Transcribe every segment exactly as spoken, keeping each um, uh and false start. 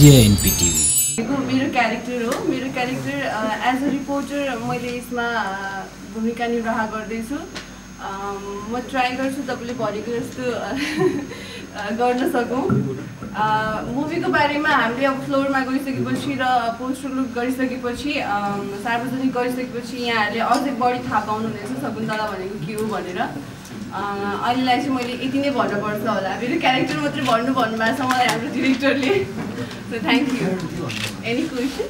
Media एनपीटीवी मेरो character हो मेरो क्यारेक्टर एज अ रिपोर्टर मैले यसमा भूमिका निर्वाह गर्दैछु। म ट्राई गर्छु तपाईँले भनेको जस्तो गर्न सकौँ। मुभीको बारेमा हामीले अब फ्लोरमा गइसकेपछि र पोस्टर लुक गरिसकेपछि सार्वजनिक गरिसकेपछि यहाँहरूले अझै बढी थाहा पाउनुहुनेछ शकुन्तला भनेको के हो भनेर। अहिलेलाई चाहिँ मैले यति नै भन्नुपर्छ होला, मेरो क्यारेक्टर मात्रै भन्नु भन्नुभएको छ मलाई हाम्रो डिरेक्टरले। So thank you. Any question?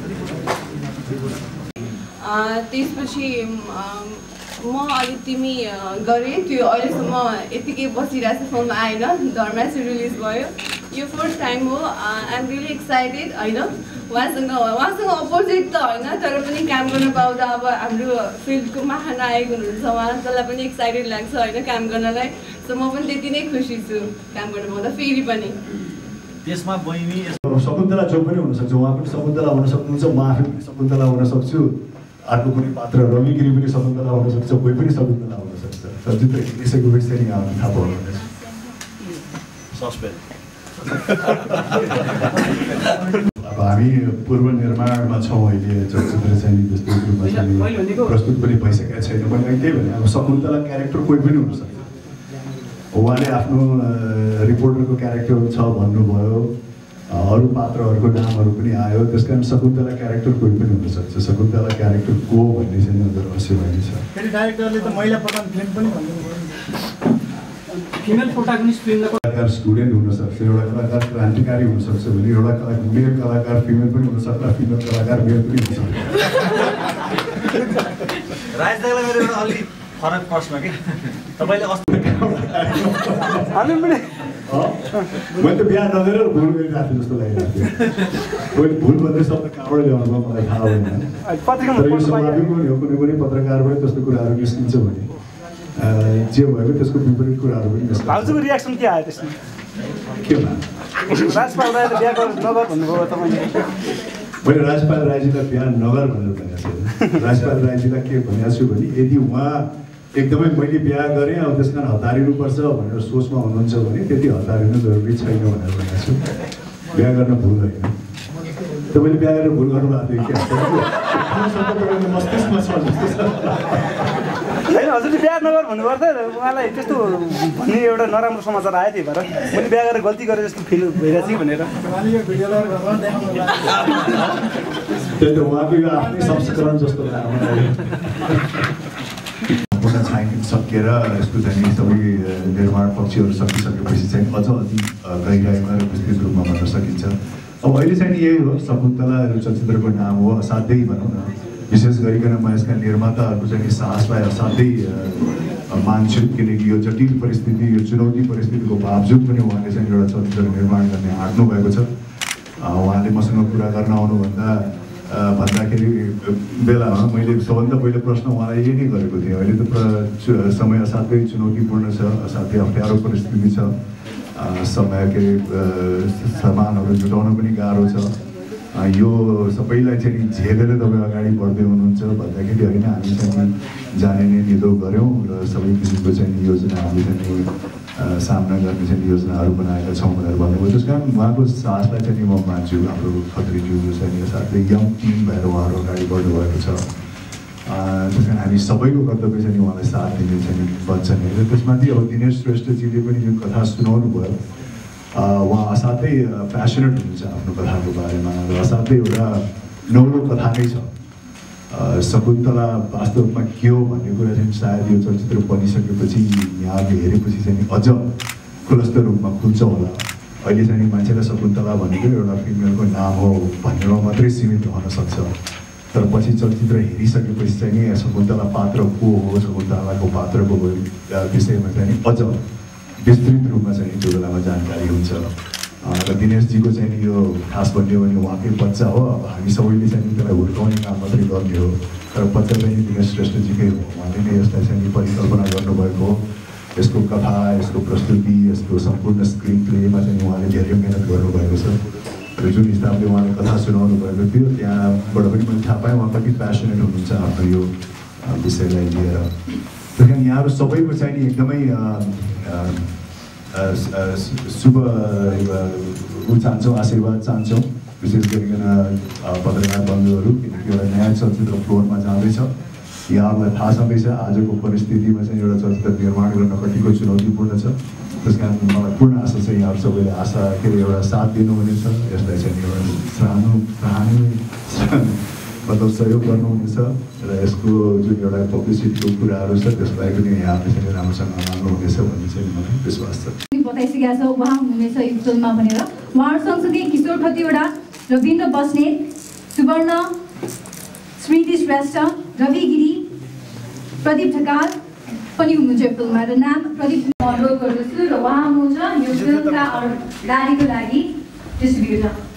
त्यसपछि म अहिले तिमी गरेँ त्यो अहिलेसम्म यतिकै बसिरहेको छ, फिल्म आएन, धर्मा चाहिँ रिलिज भयो, यो फर्स्ट टाइम हो। आइ एम रियली एक्साइटेड होइन, उहाँसँग उहाँसँग अपोजिट त होइन तर पनि काम गर्न पाउँदा अब हाम्रो फिल्डको महानायक हुनुहुन्छ उहाँ, त्यसलाई पनि एक्साइटेड लाग्छ होइन काम गर्नलाई। सो म पनि त्यति नै खुसी छु काम गर्न पाउँदा फेरि पनि। त्यसमा बहिनी शकुन्तला जो पनि हुनसक्छ, उहाँ पनि शकुन्तला हुन सक्नुहुन्छ, म आफै पनि शकुन्तला हुन सक्छु, अर्को कुनै पात्र रवि गिरी पनि शकुन्तला हुन सक्छ, कोही पनि शकुन्तला हुन सक्छ। चलचित्र हेरिसकेपछि चाहिँ यहाँ थाहा पाउनुहुनेछ। सस्पेन्स अब हामी पूर्व निर्माणमा छौँ अहिले, चलचित्र चाहिँ जस्तो रूपमा चाहिँ प्रस्तुत पनि भइसकेको छैन पनि। त्यही भने अब शकुन्तला क्यारेक्टर कोही पनि हुनसक्छ। उहाँले आफ्नो रिपोर्टरको क्यारेक्टर छ भन्नुभयो, अरू पात्रहरूको नामहरू पनि आयो, त्यस कारण शकुन्तला क्यारेक्टर कोही पनि हुनसक्छ। शकुन्तला क्यारेक्टर को भन्ने चाहिँ अझ रहस्य भन्ने छ। फेरि डाइरेक्टरले त महिला प्रधान फिल्म पनि भन्नुभयो, फिमेल प्रोटागनिस्ट फिल्म। कलाकार स्टुडेन्ट हुनसक्छ, एउटा कलाकार क्रान्तिकारी हुनसक्छ भने एउटा कलाकार मेल कलाकार फिमेल पनि हुनसक्छ, फिमेल कलाकार मेल पनि हुनसक्छ। राजदालाई मेरो एउटा अलि फरक प्रश्न कि तपाईँले अस्ति मैले त बिहा नगरेर भुल गरिरहेको थिएँ जस्तो लागिरहेको थियो। मैले भुल भन्दै शब्द कहाँबाट ल्याउनु मलाई थाहा भएन, तर यो स्वाभाविक पनि हो। कुनै पनि पत्रकारबाट त्यस्तो कुराहरू निस्किन्छ भने जे भएको त्यसको विपरीत कुराहरू पनि निस्किन्छ। भाउजूको रियाक्सन के आयो त्यसमा? केमा? राजपाल राईले बिहा नगर भन्नुभयो तपाईँले। मैले राजपाल राईजीलाई बिहा नगर भनेर भनेको छु। राजपाल राईजीलाई के भनेको छु भने यदि उहाँ एकदमै मैले बिहा गरेँ अब त्यस कारण हतारिनुपर्छ भनेर सोचमा हुनुहुन्छ भने त्यति हतारिनु जरुरी छैन भनेर भनेको छु। बिहा गर्न भुल होइन। तपाईँले बिहा गरेर भुल गर्नुभएको थियो क्या? मस्तिष्कमा छ जस्तो छ। होइन हजुरले बिहा नगर भन्नुभयो त उहाँलाई त्यस्तो भन्ने एउटा नराम्रो समाचार आयो, त्यही भएर मैले बिहा गरेर गल्ती गरेँ जस्तो फिल भइरहेको थियो भनेर। त्यही त उहाँको यो आफ्नै संस्करण जस्तो लाग्यो। सम्पूर्ण छानबिन सकिएर यसको चाहिँ सबै निर्माण पक्षहरू सकिसकेपछि चाहिँ अझ अति गहिराइमा र विस्तृत रूपमा भन्न सकिन्छ। अब अहिले चाहिँ यही हो, शकुन्तला चलचित्रको नाम हो। असाध्यै भनौँ न, विशेष गरिकन म यसका निर्माताहरूको चाहिँ साहसलाई असाध्यै मान्छु, किनकि यो जटिल परिस्थिति, यो चुनौती परिस्थितिको बावजुद पनि उहाँले चाहिँ एउटा चलचित्र निर्माण गर्ने आँट्नु भएको छ। उहाँले मसँग कुरा गर्न आउनुभन्दा भन्दाखेरि बेलामा मैले सबभन्दा पहिलो प्रश्न उहाँलाई यही नै गरेको थिएँ। अहिले त समय असाध्यै चुनौतीपूर्ण छ, असाध्यै अप्ठ्यारो परिस्थिति छ, समय के सामानहरू जुटाउन पनि गाह्रो छ। यो सबैलाई चाहिँ झेलेर तपाईँ अगाडि बढ्दै हुनुहुन्छ भन्दाखेरि होइन, हामी चाहिँ जाने नै निदो गऱ्यौँ र सबै किसिमको चाहिँ योजना हामीले चाहिँ सामना गर्ने चाहिँ योजनाहरू बनाएका छौँ भनेर भन्नुभयो। त्यस कारण उहाँको साहसलाई चाहिँ म मान्छु। हाम्रो खत्रीज्यू जो चाहिँ साथै यङ टिम भएर उहाँहरू अगाडि बढ्नुभएको छ। त्यस कारण हामी सबैको कर्तव्य चाहिँ उहाँलाई साथ दिने चाहिँ बन्छ नि। र त्यसमाथि अब दिनेश श्रेष्ठजीले पनि यो कथा सुनाउनु भयो। उहाँ असाध्यै प्यासनेट हुनुहुन्छ आफ्नो कथाको बारेमा र असाध्यै एउटा नौलो कथा नै छ। शकुन्तला वास्तवमा के हो भन्ने कुरा चाहिँ सायद यो चलचित्र बनिसकेपछि यहाँले हेरेपछि चाहिँ अझ खुलस्त रूपमा खुल्छ होला। अहिले चाहिँ मान्छेलाई शकुन्तला भनेको एउटा फिमेलको नाम हो भन्नेमा मात्रै सीमित रहन सक्छ, तर पछि चलचित्र हेरिसकेपछि चाहिँ शकुन्तला पात्र को हो, शकुन्तलाको पात्रको विषयमा चाहिँ अझ विस्तृत रूपमा चाहिँ त्यो बेलामा जानकारी हुन्छ। र दिनेशजीको चाहिँ यो खास भन्यो भने उहाँकै बच्चा हो। अब हामी सबैले चाहिँ त्यसलाई हुर्काउने काम मात्रै गर्ने हो, तर बच्चा चाहिँ दिनेश श्रेष्ठजीकै हो। उहाँले नै यसलाई चाहिँ परिकल्पना गर्नुभएको हो। यसको कथा, यसको प्रस्तुति, यसको सम्पूर्ण स्क्रिन प्लेमा चाहिँ उहाँले धेरै मिहिनेत गर्नुभएको छ। र जुन हिसाबले उहाँले कथा सुनाउनु भएको थियो त्यहाँबाट पनि मैले थाहा पाएँ उहाँ कति प्यासनेट हुनुहुन्छ आफ्नो यो विषयलाई लिएर। त्यस कारण यहाँहरू सबैको चाहिँ एकदमै शुभ ऊ चाहन्छौँ, आशीर्वाद चाहन्छौँ, विशेष गरिकन पत्रकार बन्धुहरू, किनकि एउटा नयाँ चलचित्र फ्लोरमा जाँदैछ। यहाँहरूलाई थाहा छँदैछ आजको परिस्थितिमा चाहिँ एउटा चलचित्र निर्माण गर्न कतिको चुनौतीपूर्ण छ। त्यस कारण मलाई पूर्ण आशा छ यहाँहरू सबैले आशा के अरे एउटा साथ दिनुहुनेछ, यसलाई चाहिँ एउटा सराहनु सराहनु मतलब सहयोग गर्नुहुनेछ र यसको जुन एउटा पब्लिसिटीको कुराहरू छ त्यसलाई पनि यहाँहरूले चाहिँ राम्रोसँग मान्नुहुनेछ भन्ने चाहिँ मलाई विश्वास छ। बताइसकेका छ उहाँ हुनुहुनेछ यो फिल्ममा भनेर। उहाँहरू सँगसँगै किशोर खतिवडा, रविन्द्र बस्नेत, सुवर्ण, स्मृति श्रेष्ठ, रवि गिरी, प्रदीप ढकाल पनि हुनुहुन्छ यो फिल्ममा र नाम प्रदीप अनुरोध गर्दछु र उहाँ हुनुहुन्छ यो फिल्मका गाडीको लागि डिस्ट्रिब्युटर।